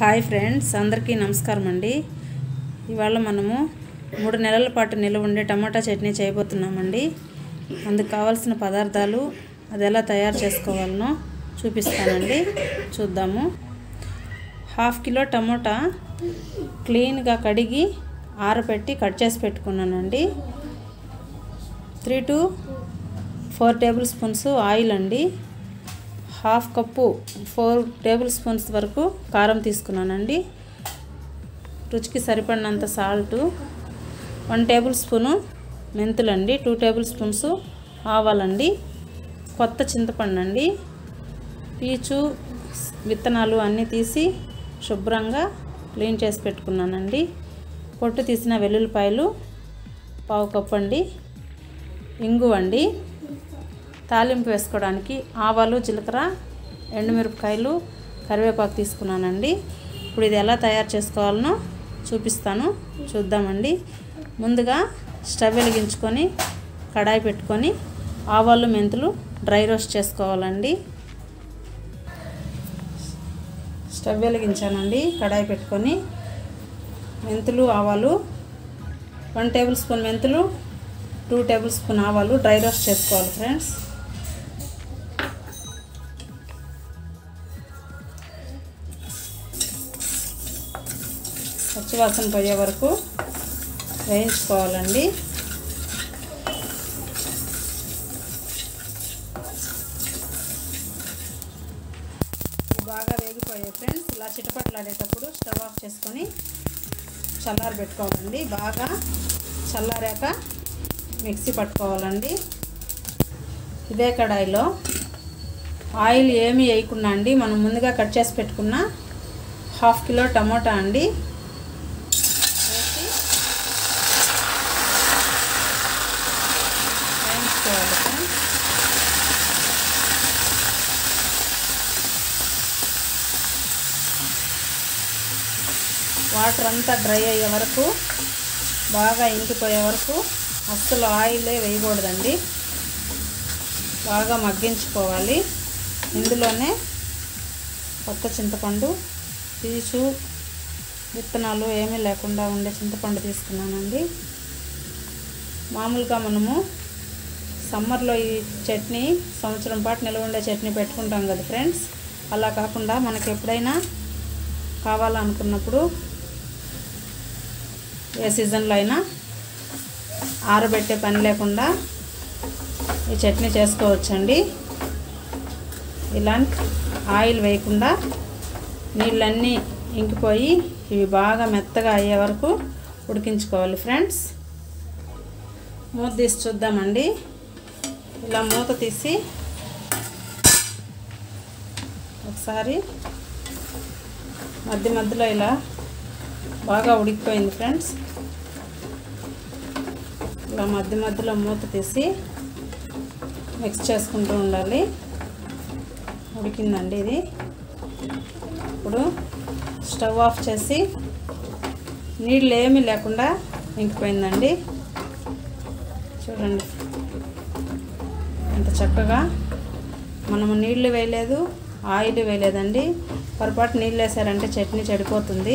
Hi friends, అందరికీ నమస్కారం అండి. ఇవాళ మనము 3 నెలల పాటు నిల్వ ఉండే టమాటా చట్నీ చేయబోతున్నామండి. అందుకు కావాల్సిన పదార్థాలు, అది ఎలా తయారు చేసుకోవాలనో చూపిస్తానండి. చూద్దాము. 1/2 కిలో టమాటా క్లీన్గా కడిగి ఆరబెట్టి కట్ చేసి పెట్టుకున్నానండి. 3 to 4 టేబుల్ స్పూన్స్ ఆయిల్ అండి. 1/2 కప్పు 4 టేబుల్ స్పూన్స్ వరకు కారం తీసుకున్నానండి. రుచికి సరిపడినంత సాల్ట్, 1 టేబుల్ స్పూను మెంతులండి, 2 టేబుల్ స్పూన్స్ ఆవాలండి, కొత్త చింతపండు అండి. పీచు విత్తనాలు అన్నీ తీసి శుభ్రంగా క్లీన్ చేసి పెట్టుకున్నానండి. పొట్టు తీసిన వెల్లుల్లిపాయలు 1/2 కప్పు అండి. ఇంగువ అండి. తాలింపు వేసుకోవడానికి ఆవాలు, జీలకర్ర, ఎండుమిరపకాయలు, కరివేపాకు తీసుకున్నానండి. ఇప్పుడు ఇది ఎలా తయారు చేసుకోవాలనో చూపిస్తాను, చూద్దామండి. ముందుగా స్టవ్ వెలిగించుకొని కడాయి పెట్టుకొని ఆవాలు, మెంతులు డ్రై రోస్ట్ చేసుకోవాలండి. స్టవ్ వెలిగించానండి, కడాయి పెట్టుకొని మెంతులు, ఆవాలు 1 టేబుల్ స్పూన్ మెంతులు, 2 టేబుల్ స్పూన్ ఆవాలు డ్రై రోస్ట్ చేసుకోవాలి ఫ్రెండ్స్. పచ్చివాసన పోయే వరకు వేయించుకోవాలండి. బాగా వేగిపోయాయి ఫ్రెండ్స్. ఇలా చిటపట్లాడేటప్పుడు స్టవ్ ఆఫ్ చేసుకొని చల్లారి పెట్టుకోవాలండి. బాగా చల్లారాక మిక్సీ పట్టుకోవాలండి. ఇదే కడాయిలో ఆయిల్ ఏమీ వేయకుండా అండి, మనం ముందుగా కట్ చేసి పెట్టుకున్న 1/2 కిలో టమోటా అండి వేసి వేయించుకోవాలి. వాటర్ అంతా డ్రై అయ్యే వరకు, బాగా ఇంకిపోయే వరకు అస్సలు ఆయిలే వేయకూడదండి. బాగా మగ్గించుకోవాలి. ఇందులోనే కొత్త చింతపండు, పీచు విత్తనాలు ఏమీ లేకుండా ఉండే చింతపండు తీసుకున్నానండి. మామూలుగా మనము సమ్మర్లో ఈ చట్నీ సంవత్సరం పాటు నిల్వ ఉండే చట్నీ పెట్టుకుంటాం కదా ఫ్రెండ్స్. అలా కాకుండా మనకు ఎప్పుడైనా కావాలనుకున్నప్పుడు ఏ సీజన్లో అయినా ఆరబెట్టే పని లేకుండా ఈ చట్నీ చేసుకోవచ్చండి. ఇలా ఆయిల్ వేయకుండా నీళ్ళన్నీ ఇంకిపోయి ఇవి బాగా మెత్తగా అయ్యే వరకు ఉడికించుకోవాలి ఫ్రెండ్స్. మూత తీసి చూద్దామండి. ఇలా మూత తీసి ఒకసారి మధ్య మధ్యలో ఇలా బాగా ఉడికిపోయింది ఫ్రెండ్స్. ఇలా మధ్య మధ్యలో మూత తీసి మిక్స్ చేసుకుంటూ ఉండాలి. ఉడికిందండి ఇది. ఇప్పుడు స్టవ్ ఆఫ్ చేసి నీళ్ళు ఏమీ లేకుండా ఇంకిపోయిందండి. చూడండి ఎంత చక్కగా. మనము నీళ్లు వేయలేదు, ఆయిల్ వేయలేదండి. పొరపాటు నీళ్ళు వేసారంటే చట్నీ చెడిపోతుంది.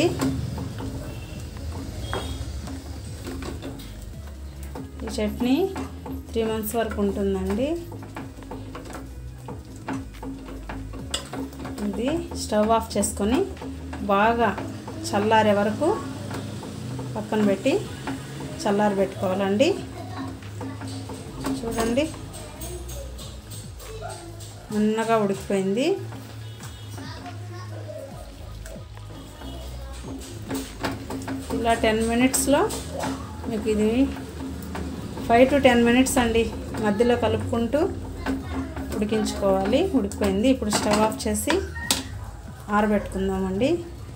ఈ చట్నీ 3 months వరకు ఉంటుందండి. ఇది స్టవ్ ఆఫ్ చేసుకొని బాగా చల్లారే వరకు పక్కన పెట్టి చల్లారి పెట్టుకోవాలండి. చూడండి సన్నగా ఉడికిపోయింది. ఇలా 10 minutesలో మీకు ఇది 5 to 10 minutes అండి మధ్యలో కలుపుకుంటూ ఉడికించుకోవాలి. ఉడికిపోయింది. ఇప్పుడు స్టవ్ ఆఫ్ చేసి ఆరబెట్టుకుందామండి.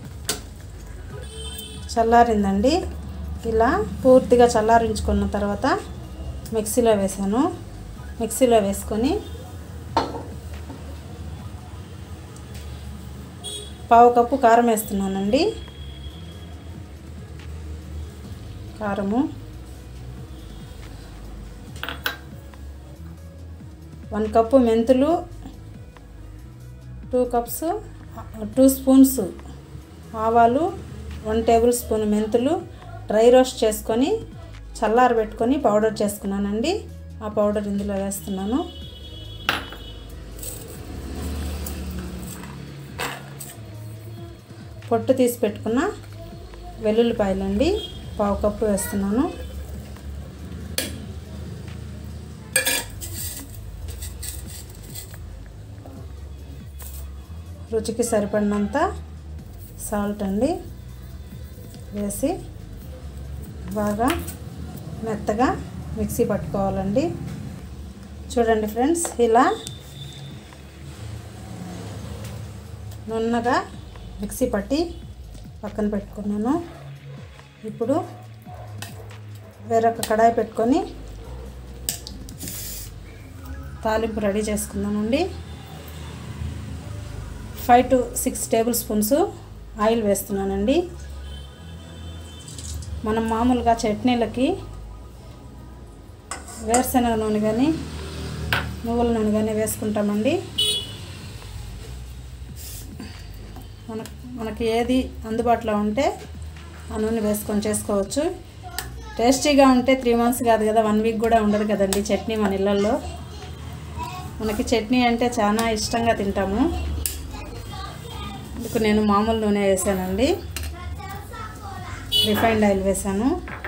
చల్లారిందండి. ఇలా పూర్తిగా చల్లారించుకున్న తర్వాత మిక్సీలో వేసాను. మిక్సీలో వేసుకొని 1/2 కప్పు కారం వేస్తున్నానండి. కారము 1 కప్పు మెంతులు, 2 స్పూన్స్ ఆవాలు, 1 టేబుల్ స్పూన్ మెంతులు డ్రై రోస్ట్ చేసుకొని చల్లారబెట్టుకొని పౌడర్ చేసుకున్నానండి. ఆ పౌడర్ ఇందులో వేస్తున్నాను. పొట్టు తీసి పెట్టుకున్న వెల్లుల్లిపాయలండి 1/2 కప్పు వేస్తున్నాను. రుచికి సరిపడినంత సాల్ట్ అండి వేసి బాగా మెత్తగా మిక్సీ పట్టుకోవాలండి. చూడండి ఫ్రెండ్స్, ఇలా నున్నగా మిక్సీ పట్టి పక్కన పెట్టుకున్నాను. ఇప్పుడు వేరొక కడాయి పెట్టుకొని తాలింపు రెడీ చేసుకుందామండి. 5 to 6 టేబుల్ స్పూన్స్ ఆయిల్ వేస్తున్నానండి. మనం మామూలుగా చట్నీలకి వేరుశనగ నూనె కానీ నువ్వుల నూనె కానీ వేసుకుంటామండి. మనకి ఏది అందుబాటులో ఉంటే ఆ నూనె వేసుకొని చేసుకోవచ్చు. టేస్టీగా ఉంటే 3 months కాదు కదా, 1 week కూడా ఉండదు కదండి చట్నీ మన ఇళ్ళల్లో. మనకి చట్నీ అంటే చాలా ఇష్టంగా తింటాము. అందుకు నేను మామూలు నూనె వేసానండి, రిఫైన్డ్ ఆయిల్ వేసాను.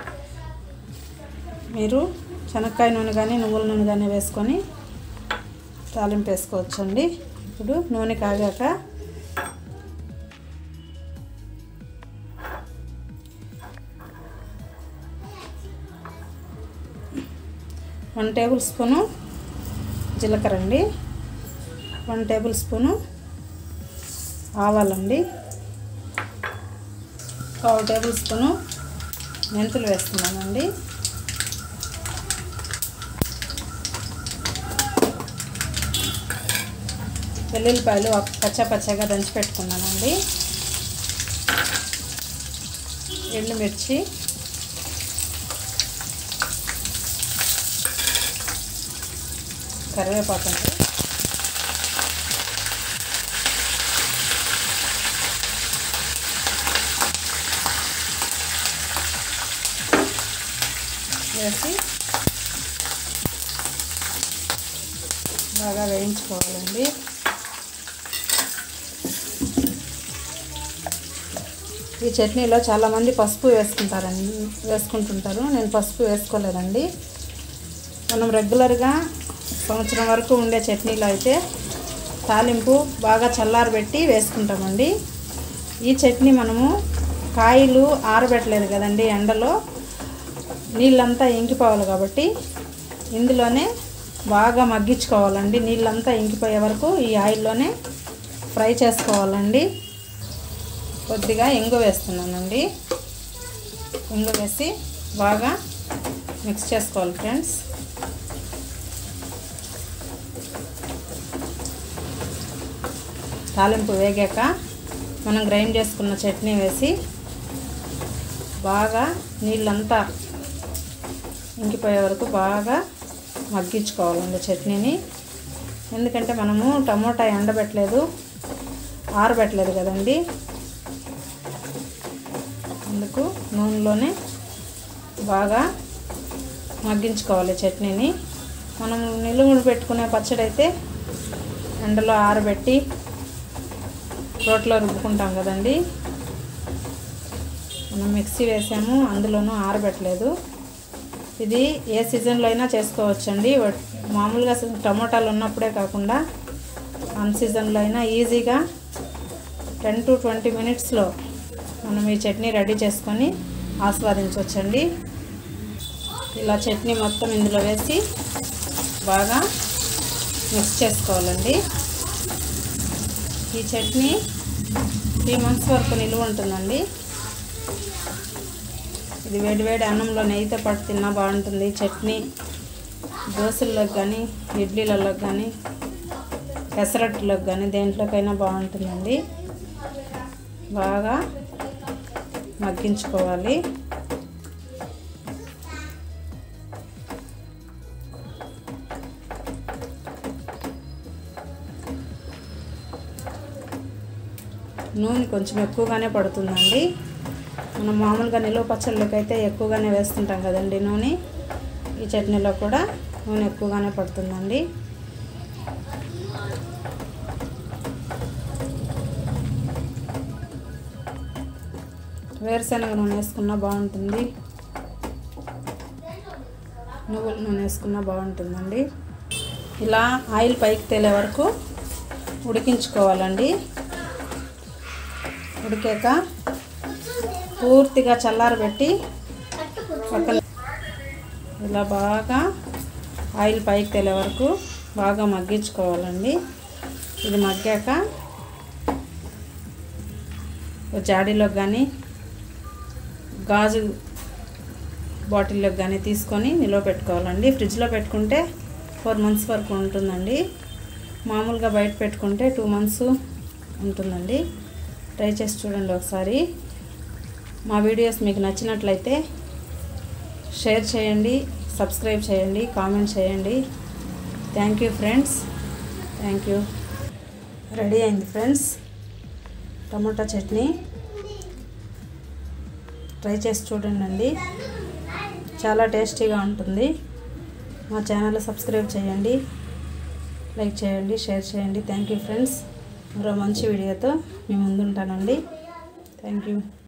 మీరు శనక్కాయ నూనె కానీ నువ్వుల నూనె కానీ వేసుకొని తాలింపు వేసుకోవచ్చండి. ఇప్పుడు నూనె కాగాక 1 టేబుల్ స్పూను జీలకర్ర అండి, 1 టేబుల్ స్పూను ఆవాలండి, 1/2 టేబుల్ స్పూను మెంతులు వేస్తున్నానండి. వెల్లుల్లిపాయలు పచ్చగా దంచి పెట్టుకున్నానండి. ఎండుమిర్చి, కరివేపాకు అండి, వేసి బాగా వేయించుకోవాలండి. ఈ చట్నీలో చాలామంది పసుపు వేసుకుంటుంటారు. నేను పసుపు వేసుకోలేదండి. మనం రెగ్యులర్గా సంవత్సరం వరకు ఉండే చట్నీలో అయితే తాలింపు బాగా చల్లారబెట్టి వేసుకుంటామండి. ఈ చట్నీ మనము కాయలు ఆరబెట్టలేదు కదండి, ఎండలో నీళ్ళంతా ఇంకిపోవాలి కాబట్టి ఇందులోనే బాగా మగ్గించుకోవాలండి. నీళ్ళంతా ఇంకిపోయే వరకు ఈ ఆయిల్లోనే ఫ్రై చేసుకోవాలండి. కొద్దిగా ఇంగు వేస్తున్నానండి. ఇంగు వేసి బాగా మిక్స్ చేసుకోవాలి ఫ్రెండ్స్. తాలింపు వేగాక మనం గ్రైండ్ చేసుకున్న చట్నీ వేసి బాగా నీళ్ళంతా ఇంకిపోయే వరకు బాగా మగ్గించుకోవాలండి చట్నీని. ఎందుకంటే మనము టమోటా ఎండబెట్టలేదు, ఆరబెట్టలేదు కదండి, అందుకు నూనెలోనే బాగా మగ్గించుకోవాలి చట్నీని. మనం నిలువులు పెట్టుకునే పచ్చడి అయితే ఎండలో ఆరబెట్టి రోట్లో రుబ్బుకుంటాం కదండి. మనం మిక్సీ వేసాము, అందులోనూ ఆరబెట్టలేదు. ఇది ఏ సీజన్లో అయినా చేసుకోవచ్చండి. మామూలుగా టమోటాలు ఉన్నప్పుడే కాకుండా అన్ సీజన్లో అయినా ఈజీగా 10 to 20 minutesలో మనం ఈ చట్నీ రెడీ చేసుకొని ఆస్వాదించవచ్చండి. ఇలా చట్నీ మొత్తం ఇందులో వేసి బాగా మిక్స్ చేసుకోవాలండి. ఈ చట్నీ 3 months వరకు నిలువ ఉంటుందండి. ఇది వేడివేడి అన్నంలో నెయ్యితో పాటు తిన్నా బాగుంటుంది. చట్నీ దోశల్లోకి కానీ, ఇడ్లీలలోకి కానీ, పెసరట్టులోకి కానీ దేంట్లోకైనా బాగుంటుందండి. బాగా మగ్గించుకోవాలి. నూనె కొంచెం ఎక్కువగానే పడుతుందండి. మనం మామూలుగా నిలువ పచ్చళ్ళకి అయితే ఎక్కువగానే వేస్తుంటాం కదండి నూనె. ఈ చట్నీలో కూడా నూనె ఎక్కువగానే పడుతుందండి. వేరుశనగ నూనె వేసుకున్నా బాగుంటుంది, నువ్వుల నూనె వేసుకున్నా బాగుంటుందండి. ఇలా ఆయిల్ పైకి తేలే వరకు ఉడికించుకోవాలండి. ఉడికాక పూర్తిగా చల్లారబెట్టి పక్కన ఇలా బాగా ఆయిల్ పైకి తేలే వరకు బాగా మగ్గించుకోవాలండి. ఇది మగ్గాక జాడీలోకి కానీ గాజు బాటిల్లోకి కానీ తీసుకొని నిల్వ పెట్టుకోవాలండి. ఫ్రిడ్జ్లో పెట్టుకుంటే 4 months వరకు ఉంటుందండి. మామూలుగా బయట పెట్టుకుంటే 2 months ఉంటుందండి. ట్రై చేసి చూడండి ఒకసారి. మా వీడియోస్ మీకు నచ్చినట్లయితే షేర్ చేయండి, సబ్స్క్రైబ్ చేయండి, కామెంట్ చేయండి. Thank you friends, thank you. Ready అయింది ఫ్రెండ్స్ టమోటా చట్నీ. ట్రై చేసి చూడండి, చాలా టేస్టీగా ఉంటుంది. మా ఛానల్ సబ్స్క్రైబ్ చేయండి, లైక్ చేయండి, షేర్ చేయండి. Thank you friends. మరో మంచి వీడియోతో మీ ముందుంటానండి. Thank you.